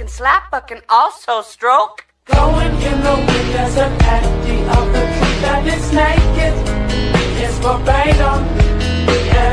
can slap but can also stroke. Going in the wind as an empty of the truth that is naked. It's verbatim. Yeah.